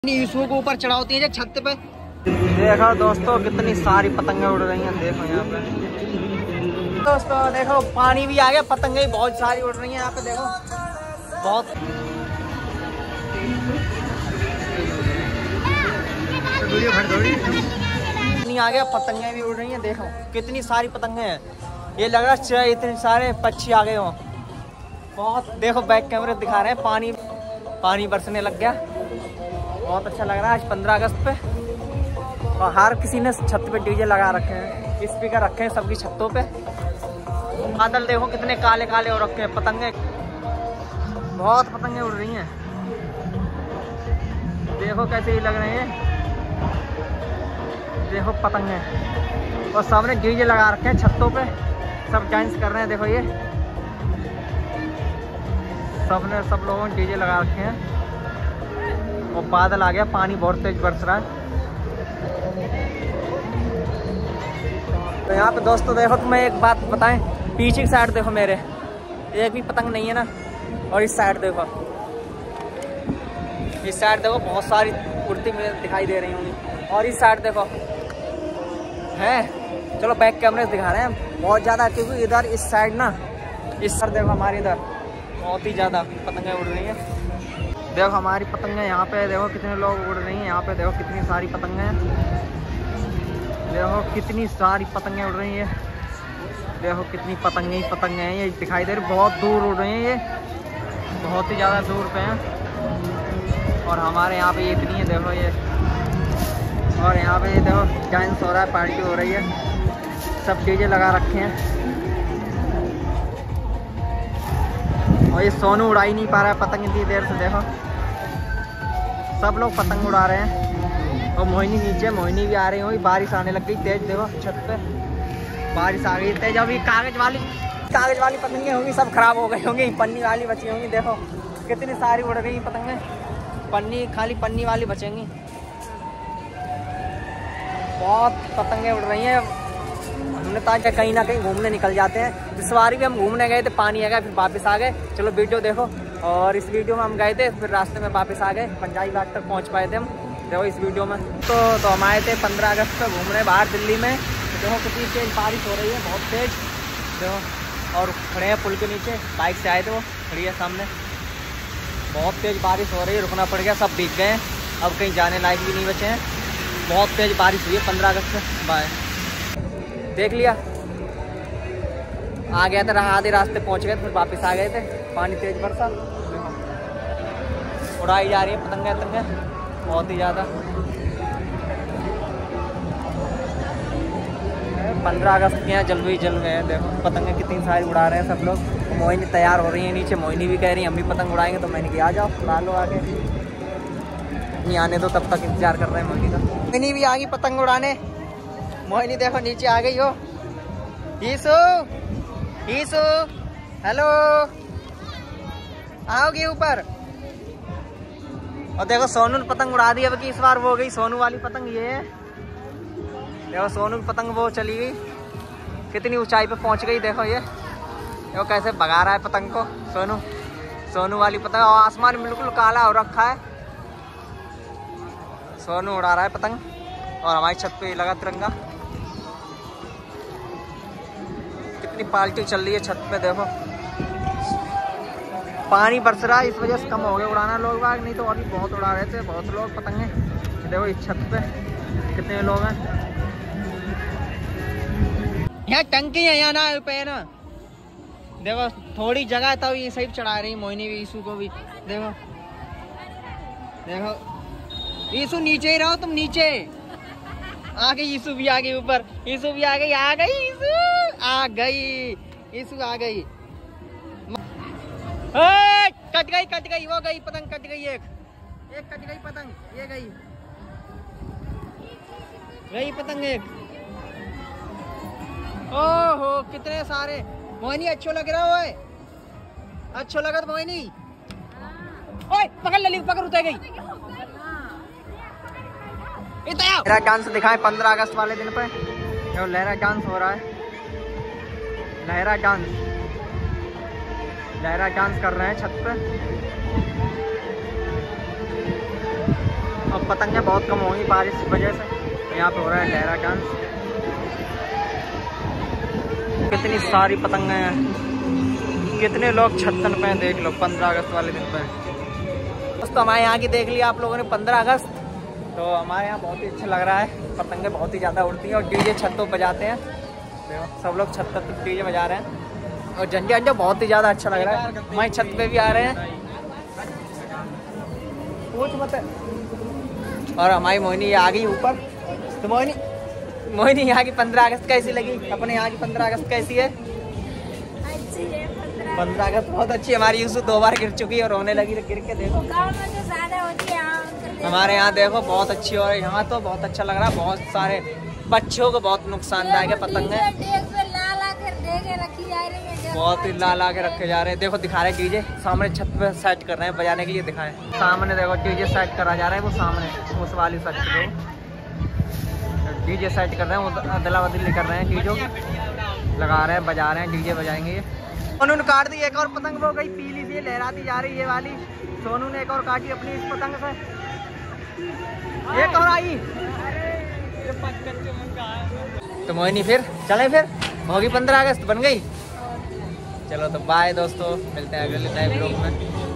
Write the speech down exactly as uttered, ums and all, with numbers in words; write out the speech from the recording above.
Issue को ऊपर चढ़ाती है छत पे। देखो दोस्तों कितनी सारी पतंगे उड़ रही हैं, देखो यहाँ पे दोस्तों, देखो पानी भी आ गया, पतंगे भी बहुत सारी उड़ रही हैं यहाँ पे, देखो बहुत नहीं आ गया, पतंगे भी उड़ रही हैं, देखो कितनी सारी पतंगे हैं। ये लग रहा है इतने सारे पक्षी आ गए हो बहुत। देखो बैक कैमरे दिखा रहे हैं, पानी पानी बरसने लग गया, बहुत अच्छा लग रहा है आज पंद्रह अगस्त पे। और हर किसी ने छत पे डीजे लगा रखे हैं, स्पीकर रखे हैं सबकी छतों पे। बादल देखो कितने काले काले हो रखे हैं, पतंगे बहुत पतंगे उड़ रही हैं, देखो कैसे ही लग रहे हैं, देखो पतंगे। और सामने डीजे लगा रखे हैं छतों पे, सब डांस कर रहे हैं, देखो ये सबने सब लोगों ने डीजे लगा रखे हैं। और बादल आ गया, पानी बहुत तेज बरस रहा है। तो यहाँ पे दोस्तों देखो, तुम्हें एक बात बताएं, पीछे की साइड देखो मेरे एक भी पतंग नहीं है ना। और इस साइड देखो, इस साइड देखो बहुत सारी उड़ती मुझे दिखाई दे रही होंगी। और इस साइड देखो है, चलो बैक कैमरे से दिखा रहे हैं बहुत ज़्यादा, क्योंकि इधर इस साइड ना, इस साइड देखो हमारे इधर बहुत ही ज़्यादा पतंगें उड़ रही हैं। देखो हमारी पतंगें यहाँ पे, देखो कितने लोग उड़ रही हैं यहाँ पे, देखो कितनी सारी पतंगें हैं, देखो कितनी सारी पतंगें उड़ रही हैं, देखो कितनी पतंगें ही पतंगें हैं, ये दिखाई दे रही, बहुत दूर उड़ रही हैं, ये बहुत ही ज़्यादा दूर पे हैं। और हमारे यहाँ पे ये इतनी है, देखो ये। और यहाँ पे ये देखो डांस हो रहा है, पार्टी हो रही है, सब डीजे लगा रखे हैं। और ये सोनू उड़ा ही नहीं पा रहा है पतंग इतनी देर से, देखो सब लोग पतंग उड़ा रहे हैं। और मोहिनी नीचे, मोहिनी भी आ रही होगी, बारिश आने लग गई तेज, देखो छत पे बारिश आ गई तेज। अभी कागज वाली कागज वाली पतंगें होंगी सब खराब हो गई होंगी, पन्नी वाली बची होंगी, देखो कितनी सारी उड़ रही पतंगें, पन्नी खाली पन्नी वाली बचेंगी, बहुत पतंगें उड़ रही हैं। हमने तो कहीं ना कहीं घूमने निकल जाते हैं, इस बार भी हम घूमने गए थे, पानी आ गया फिर वापस आ गए। चलो वीडियो देखो। और इस वीडियो में हम गए थे, फिर रास्ते में वापस आ गए, पंजाबी घाट तक पहुंच पाए थे हम, देखो इस वीडियो में। तो तो हम आए थे पंद्रह अगस्त को घूमने बाहर दिल्ली में, देखो कितनी तेज बारिश हो रही है, बहुत तेज, देखो। और खड़े हैं पुल के नीचे, बाइक से आए थे, वो खड़ी है सामने, बहुत तेज बारिश हो रही है, रुकना पड़ गया, सब भीग गए हैं, अब कहीं जाने लायक भी नहीं बचे हैं, बहुत तेज बारिश हुई है पंद्रह अगस्त में। बाय, देख लिया, आ गया था, रहा आधे रास्ते पहुंच गए, फिर वापस आ गए थे, पानी तेज बरसा, उड़ाई जा रही है पतंगे पतंगे बहुत ही ज़्यादा। पंद्रह अगस्त के यहाँ जलवे जलवे हैं, देखो पतंगे कितनी सारी उड़ा रहे हैं सब लोग। मोहिनी तैयार हो रही है नीचे, मोहिनी भी कह रही है हम भी पतंग उड़ाएंगे, तो मैंने कहा आ जाओ उड़ा लो आगे, नहीं आने दो तब तक इंतजार कर रहे हैं मोहिनी का। मोहिनी भी आ गई पतंग उड़ाने, मोहिनी देखो नीचे आ गई हो। ईसू ईसू हेलो, आओगी ऊपर। और देखो सोनू ने पतंग उड़ा दी, अब की इस बार वो गई सोनू वाली पतंग, ये है देखो सोनू की पतंग वो चली गई, कितनी ऊंचाई पे पहुंच गई, देखो ये देखो कैसे भगा रहा है पतंग को सोनू, सोनू वाली पतंग। और आसमान बिल्कुल काला हो रखा है, सोनू उड़ा रहा है पतंग, और हमारी छत पे लगा तिरंगा, कितनी पार्टी चल रही है छत पे, देखो पानी बरस रहा है, इस वजह से कम हो गया उड़ाना लोग बाग, नहीं तो अभी बहुत उड़ा रहे थे बहुत लोग पतंगे। देखो इस छत पे कितने लोग हैं, यहाँ टंकी है यहाँ ना पे ना, देखो थोड़ी जगह तो ये सही चढ़ा रही मोहिनी भी, ईसू को भी, देखो देखो ईसू नीचे ही रहो तुम, नीचे आ गई ईसू भी आ गई ऊपर, ईसू भी आ गई, आ गई ईसू आ गई, ईसू आ गई, कट गई कट गई वो गई पतंग, कट गई एक एक कट गई पतंग, ये गई गई पतंग एक। ओहो कितने सारे, मोहिनी अच्छो लग रहा है, अच्छो लगा मोहिनी, ओए पकड़ ले, पकड़ उतर गई। लहरा डांस दिखाए पंद्रह अगस्त वाले दिन पे, जो लहरा डांस हो रहा है, लहरा डांस लहरा डांस कर रहे हैं छत पे। और पतंगें बहुत कम होंगी बारिश की वजह से। यहाँ पे हो रहा है लहरा डांस। कितनी सारी पतंगें हैं, कितने लोग छत्तन पे देख लो पंद्रह अगस्त वाले दिन पे। दोस्तों हमारे यहाँ की देख लिया आप लोगों ने पंद्रह अगस्त, तो हमारे यहाँ बहुत ही अच्छा लग रहा है। पतंगे बहुत ही ज़्यादा उड़ती हैं और डीजे छतों पर बजाते हैं। सब लोग छत पर डीजे बजा रहे हैं और झंडे अंडे बहुत ही ज़्यादा अच्छा लग रहा है। हमारी छत पे भी आ रहे हैं पूछ मत। और हमारी मोहिनी आ गई ऊपर। तो मोहिनी मोहिनी यहाँ की पंद्रह अगस्त कैसी लगी? अपने यहाँ की पंद्रह अगस्त कैसी है? पंद्रह अगस्त बहुत अच्छी है। हमारी यूसुफ दो बार गिर चुकी है और रोने लगी, तो गिर के देखो। हमारे यहाँ देखो बहुत अच्छी और यहाँ तो बहुत अच्छा लग रहा है। बहुत सारे बच्चों को बहुत नुकसानदायक है पतंगे, बहुत ही ला ला के रखे जा रहे हैं। देखो दिखा रहे हैं डीजे सामने छत पे सेट कर रहे हैं बजाने के लिए। दिखाएं सामने देखो डीजे सेट करा जा रहा है, वो सामने उस वाली सेट पे डीजे सेट कर रहे हैं, वो अदला बदली कर रहे हैं, डीजो लगा रहे हैं, बजा रहे हैं, डीजे बजाएंगे ये। सोनू ने काट दी एक और पतंग, वो गई पीली सी लहराती जा रही है वाली। सोनू ने एक और काटी अपनी इस पतंग से, एक और आई। तो मोहिनी फिर चले, फिर होगी पंद्रह अगस्त बन गई। चलो तो बाय दोस्तों, मिलते हैं अगले नए ब्लॉग में।